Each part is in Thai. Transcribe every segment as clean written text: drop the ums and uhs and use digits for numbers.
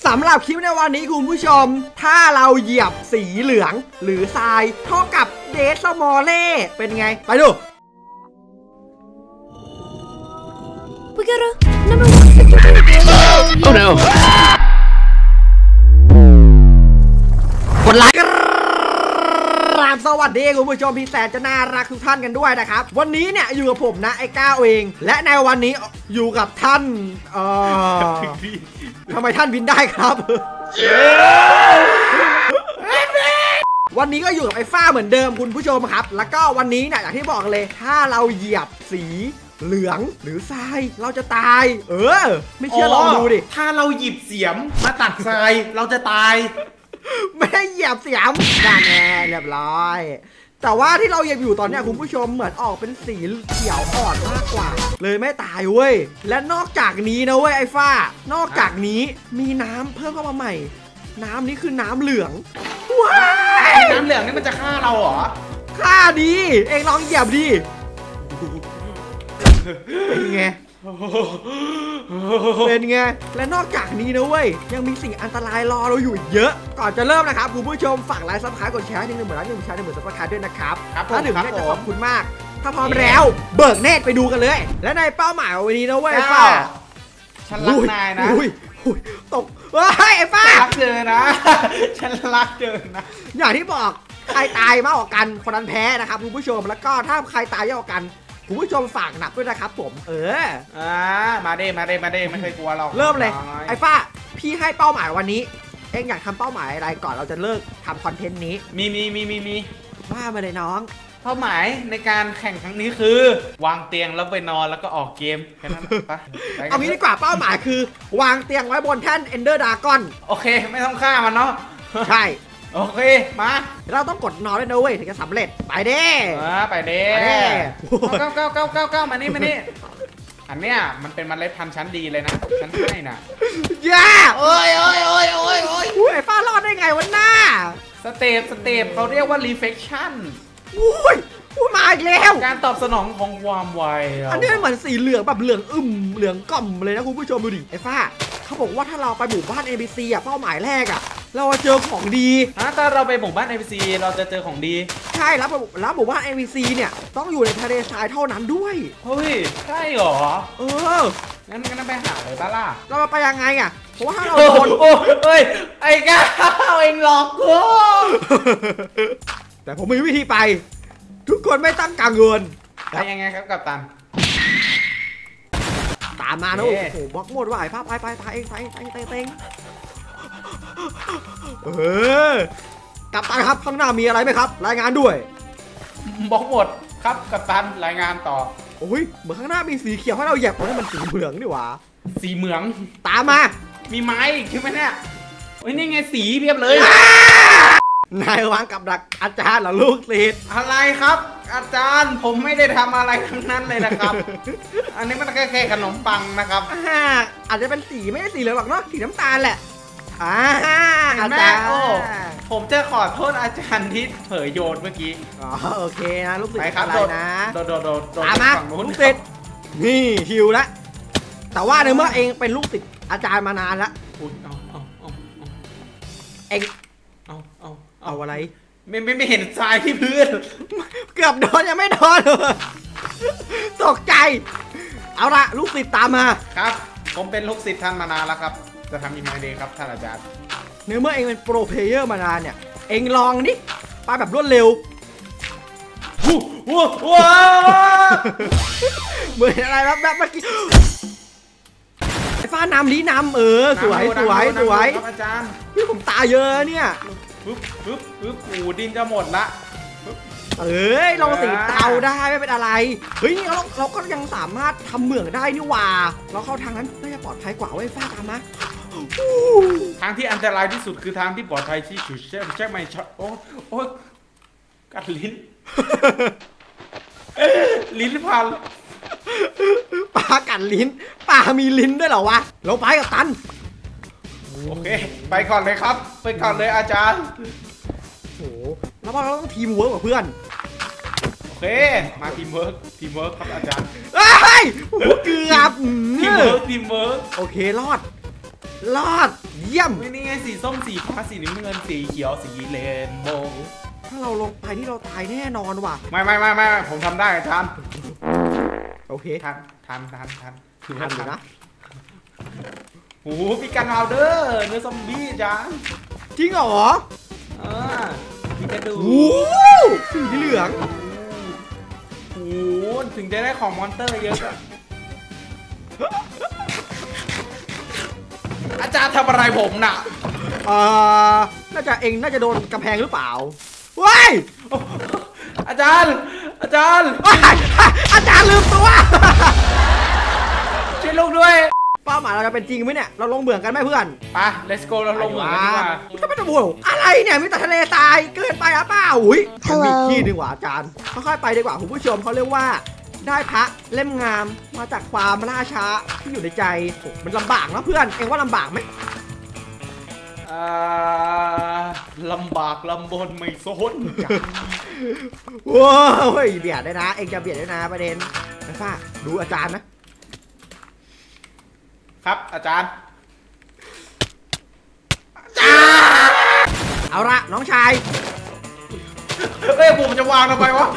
สำหรับคลิปในวันนี้คุณผู้ชมถ้าเราเหยียบสีเหลืองหรือทรายเท่ากับเดสมอลเล่เป็นไงไปดู We got a number one victory. Oh no. กดไลค์ครับสวัสดีคุณผู้ชมพี่แสนจะน่ารักทุกท่านกันด้วยนะครับวันนี้เนี่ยอยู่กับผมนะไอ้ก้าวเองและในวันนี้อยู่กับท่านทำไมท่านบินได้ครับวันนี้ก็อยู่กับไอ้ฟ้าเหมือนเดิมคุณผู้ชมครับแล้วก็วันนี้เนี่ยอย่างที่บอกเลยถ้าเราเหยียบสีเหลืองหรือทรายเราจะตายไม่เชื่อลองดูดิถ้าเราหยิบเสียมมาตัดทรายเราจะตายไม่ได้เหยียบเสียมนั่นแน่เรียบร้อยแต่ว่าที่เราเหยียบอยู่ตอนนี้คุณผู้ชมเหมือนออกเป็นสีเขียวอ่อนมากกว่าเลยไม่ตายเว้ยและนอกจากนี้นะเว้ยไอ้ฟ้านอกจากนี้มีน้ำเพิ่มเข้ามาใหม่น้ำนี้คือน้ำเหลืองว้ายน้ำเหลืองนี่มันจะฆ่าเราเหรอฆ่าดีเองลองเหยียบดิเป็นไงเป็นไงและนอกจากนี้นะเว้ยยังมีสิ่งอันตรายรอเราอยู่เยอะก่อนจะเริ่มนะครับคุณผู้ชมฝากไลค์ซับสไครต์กดแชร์1 0,000 ไลค์1 แชร์1 0,000 ซับสไครต์ด้วยนะครับถ้า1เนี่ยจะขอบคุณมากถ้าพร้อมแล้วเบิกเนตรไปดูกันเลยและในเป้าหมายวันนี้นะเว้ยฟ้าฉันรักนายนะตกเฮ้ยไอ้ฟ้ารักเจอนะฉันรักเจอนะอย่างที่บอกใครตายมากกว่ากันคนนั้นแพ้นะครับคุณผู้ชมแล้วก็ถ้าใครตายเยอะกว่ากันคุณผู้ชมฝากหนักด้วยนะครับผมมาเด้ไม่เคยกลัวเราเริ่มเลยไอ้ฟ้าพี่ให้เป้าหมายวันนี้เอ็งอยากทำเป้าหมายอะไรก่อนเราจะเลิกทำคอนเทนต์นี้มีว่ามาเลยน้องเป้าหมายในการแข่งครั้งนี้คือวางเตียงแล้วไปนอนแล้วก็ออกเกมแค่นั้นปะเอางี้ดีกว่าเป้าหมายคือวางเตียงไว้บนแท่น Ender Dragon โอเคไม่ต้องฆ่ามันเนาะใช่โอเคมาเราต้องกดนอนด้วยนะเว้ยถึงจะสำเร็จไปเด้ไปเด้เก้ามานี่อันเนี้ยมันเป็นเมล็ดพันธุ์ชั้นดีเลยนะชั้นให้น่ะย่าโอ้ยไอ้ฟ้ารอดได้ไงวะหน้าสเตปเขาเรียกว่า reflection มาอีกแล้วการตอบสนองของความไวอันนี้เหมือนสีเหลืองแบบเหลืองเหลืองก่อมเลยนะคุณผู้ชมดูดิไอ้ฟ้าเขาบอกว่าถ้าเราไปหมู่บ้าน NPC อ่ะเป้าหมายแรกอ่ะเราเจอของดีถ้าเราไปหมู่บ้าน NPC เราจะเจอของดีใช่แล้วหมู่บ้าน NPC เนี่ยต้องอยู่ในทะเลทรายเท่านั้นด้วยเฮ้ยใช่เหรองั้นไปหาเลยป้าล่ะเราไปยังไงอ่ะเพราะว่าถ้าเราโดนเฮ้ยไอ้ก้าวเองหลอกกูแต่ผมมีวิธีไปทุกคนไม่ต้องกังวลไปยังไงครับกัปตันตามมานะโอ้โหบล็อกหมดว่ะไอ้ภาพไปเองกัปตันครับข้างหน้ามีอะไรไหมครับรายงานด้วยบล็อกหมดครับกัปตันรายงานต่อโอ้ยเหมือนข้างหน้ามีสีเขียวให้เราเหยียบนั่นมันสีเหลืองนี่หว่าสีเหมืองตามมามีไม้อีกใช่ไหมเนี่ยเฮ้ยนี่ไงสีเพียบเลยนายวางกับดักอาจารย์เหรอลูกศิษย์อะไรครับอาจารย์ผมไม่ได้ทำอะไรทั้งนั้นเลยนะครับอันนี้มันแค่ขนมปังนะครับอาจจะเป็นสีไม่ใช่สีเหลืองหรอกเนาะสีน้ำตาลแหละอาจารย์ผมจะขอโทษอาจารย์ที่เผยโยนเมื่อกี้โอเคนะลูกศิษย์อะไรนะโดดตามมาลูกศิษย์นี่ฮิวละแต่ว่าในเมื่อเองเป็นลูกศิษย์อาจารย์มานานแล้วเองเอาอะไรไม่เห็นทรายที่พื้นเกือบโดนยังไม่โดนตกใจเอาละลูกศิษย์ตามมาครับผมเป็นลูกศิษย์ท่านมานานแล้วครับจะทำยังไงดีครับท่านอาจารย์เมื่อเองเป็นโปรเพลเยอร์มานานเนี่ยเองลองนี่ไปแบบรวดเร็วว้าเหมือนอะไรแบบเมื่อกี้ไอ้ฟ้าน้ำสวยอาจารย์พี่ผมตาเยอะเนี่ยปูดินจะหมดละลองสีเตาได้ไม่เป็นอะไรเฮ้ยนี่เราก็ยังสามารถทำเหมืองได้นี่ว่าเราเข้าทางนั้นน่าจะปลอดภัยกว่าไอ้ฟ้าตามมาทางที่อันตรายที่สุดคือทางที่ปลอดภัยที่สุดใช่ไหมโอ้กัดลิ้นลิ้นพันปลากัดลิ้นปลามีลิ้นด้วยเหรอวะเราไปกับตันโอเคไปก่อนเลยครับไปก่อนเลยอาจารย์โอ้แล้วเราต้องทีมเวิร์กกับเพื่อนโอเคมาทีมเวิร์กครับอาจารย์เกือบทีมเวิร์กโอเครอดเยี่ยมนี่ไงสีส้มสีฟ้าสีน้ำเงินสีเขียวสีเรนโบว์ถ้าเราลงไปที่เราตายแน่นอนว่ะไม่ผมทำได้อาจารย์โอเคทันทันอยู่นะโอ้โหมีกันพาวเดอร์เนื้อซอมบี้อาจารย์จริงเหรอมีกระดูกโอ้สีเหลืองโอ้โหถึงจะได้ของมอนเตอร์เยอะอะอาจารย์ทำอะไรผมน่ะน่าจะโดนกำแพงหรือเปล่าว้ายอาจารย์อาจารย์ลืมตัวช่วยลูกด้วยเป้าหมายเราจะเป็นจริงไหมเนี่ย เราลงเบื่อกันไหมเพื่อนไป let's go เราลงเหมือนกันดีกว่าก็ไม่ต้องบ่นอะไรเนี่ยมีแต่ทะเลทรายเกินไปหรือเปล่าอุ้ยมันมีที่หนึ่งว่ะอาจารย์ค่อยๆไปดีกว่าคุณผู้ชมเขาเรียกว่า ได้พระเล่มงามมาจากความล่าช้าที่อยู่ในใจโอ้มันลำบากนะเพื่อนเองว่าลำบากไหมลำบากลำบนไม่สนจ้ะว้าวเบียดได้นะเองจะเบียดได้นะประเด็นนะฟ้าดูอาจารย์นะครับอาจารย์เอาละน้องชายเอ้ยผมจะวางทำไมวะ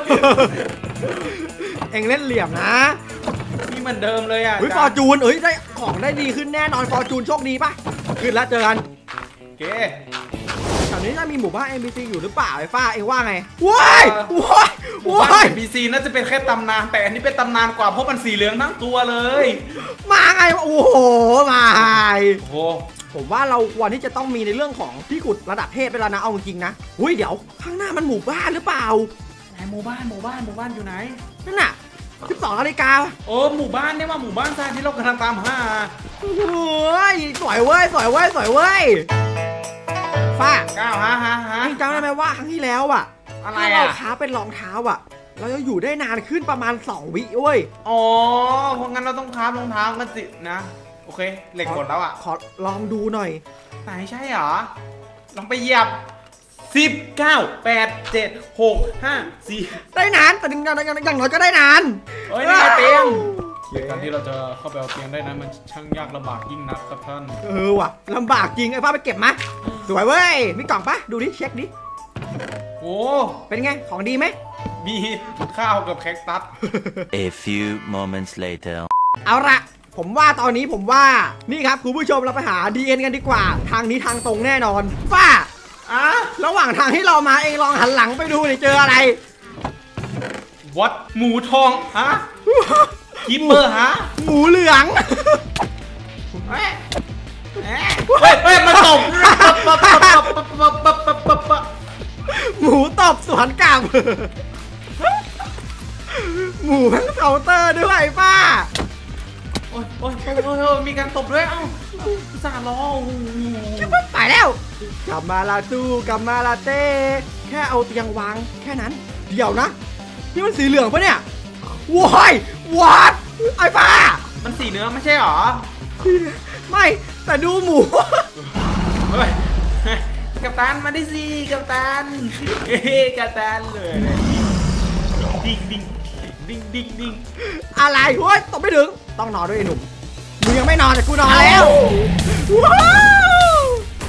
เองเล่นเหลี่ยมนะนี่เหมือนเดิมเลยอ่ะเฮ้ยฟอร์จูนได้ของได้ดีขึ้นแน่นอนฟอร์จูนโชคดีป่ะขึ้นแล้วเจอกันโอเคแถวนี้จะมีหมู่บ้าน NPC อยู่หรือเปล่าไอ้ฟ้าเองว่าไงว้ายว้ายหมู่บ้าว้ายน NPC น่าจะเป็นแค่ตำนานแต่อันนี้เป็นตำนานกว่าเพราะมันสีเหลืองทั้งตัวเลยมาไงโอ้โหมาไงโอ้โหผมว่าเราควรที่จะต้องมีในเรื่องของที่ขุดระดับเทพไปแล้วนะเอาจริงๆนะอุ้ยเดี๋ยวข้างหน้ามันหมู่บ้านหรือเปล่าไหนหมู่บ้านอยู่ไหนนั่นน่ะ12 นาฬิกาโอ้หมู่บ้านเนี่ยว่าหมู่บ้านทรายที่เรากำลังตามหาโอ้ยสวยเว้ยสวยเว้ยสวยเว้ยฟ้าก้าวฮะเองจำได้ไหมว่าครั้งที่แล้วอ่ะอะไรถ้าเราอ่ะค้าเป็นรองเท้าอ่ะ เราจะอยู่ได้นานขึ้นประมาณ2 วิเว้ยอ๋อเพราะงั้นเราต้องคราฟรองเท้ากันสินะโอเคเหล็กหมดแล้วอ่ะขอลองดูหน่อยไหนใช่เหรอลองไปเหยียบ10 9 8 7 6 5 4 ได้นานแต่อย่างน้อยก็ได้นานเฮ้ยนี่ไงเตียงการที่เราจะเข้าไปเอาเตียงได้นั้นมันช่างยากลำบากยิ่งนักครับท่านว่ะลำบากจริงไอ้ฟ้าไปเก็บมาสวยเว้ยมีกล่องปะดูดิเช็คดิโอ้เป็นไงของดีไหมมีข้าวกับแคคตัส A few moments later. เอาละผมว่าตอนนี้ผมว่านี่ครับคุณผู้ชมเราไปหา DN กันดีกว่า ทางนี้ทางตรงแน่นอนฟ้าอ่ะระหว่างทางที่เรามาเองลองหันหลังไปดูดิเจออะไรวัดหมูทองฮะคิปเปอร์ฮะหมูเหลืองเฮ้ยมันตบหมูตบสวนกลับ หมูทั้งเคาน์เตอร์ด้วยป้าโอ้ยมีการตบด้วยเอ้าสาล้อไปแล้วกลับมาลาตู้กลับมาลาเต้แค่เอาเตียงวางแค่นั้นเดี๋ยวนะนี่มันสีเหลืองปะเนี่ยว้ายวัดไอ้ป้ามันสีเนื้อไม่ใช่หรอไม่แต่ดูหมูเฮ้ยกัปตันมาได้สิกัปตันกัปตันเลยดิ่งอะไรเฮ้ยตบไม่ถึงต้องนอนด้วยไอ้หนุ่มมึงยังไม่นอนแต่กูนอนแล้วว้าว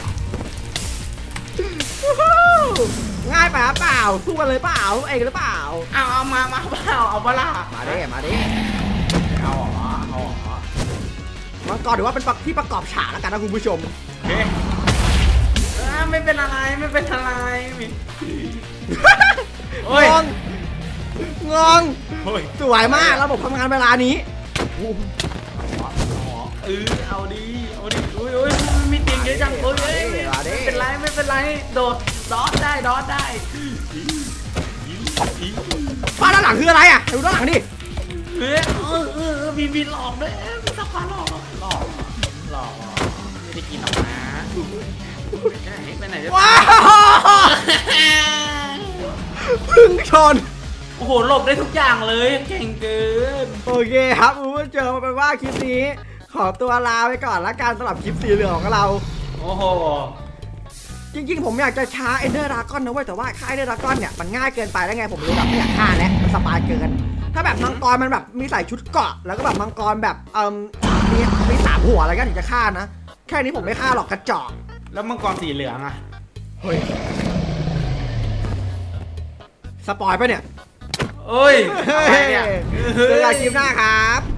ง่ายไปหรือเปล่าสู้กันเลยเปล่าเองหรือเปล่าเอามาเปล่าเอาเปล่ามาดิมาดิเอาเหรอมันก่อนถือว่าเป็นที่ประกอบฉากแล้วกันนะคุณผู้ชมโอเคไม่เป็นอะไรโอ้ยงงสวยมากระบบทำงานเวลานี้เอาดิโอ้ยมีเตียงเยอะจังโอ้ยไม่เป็นไรโดดได้บ้านด้านหลังคืออะไรอ่ะดูด้านหลังดิมีหลอกด้วยมีสักพันหลอกไม่ได้กินหรอกนะไปไหนจะว้าวพึ่งชนโอ้โหหลบได้ทุกอย่างเลยเก่งเกินโอเคครับคุณผู้ชมเป็นว่าคลิปนี้ขอตัวลาไปก่อนละกันสำหรับคลิปสีเหลืองของเราโอ้โหจริงๆผมอยากจะช้าเอนเดอร์ดราก้อนนะเว้ยแต่ว่าค่าเอนเดอร์ดราก้อนเนี่ยมันง่ายเกินไปแล้วไงผมเลยแบบไม่อยากฆ่าแล้วมันสบายเกิน ถ้าแบบมังกรมันแบบมีใส่ชุดเกราะแล้วก็แบบมังกรแบบมี3 หัวอะไรก็ถึงจะฆ่านะแค่นี้ผมไม่ฆ่าหรอกกระจอกแล้วมังกรสีเหลืองอะเฮ้ยสปอยปะเนี่ยเอ้ยอะไรเนี่ยเจอกันคลิปหน้าครับ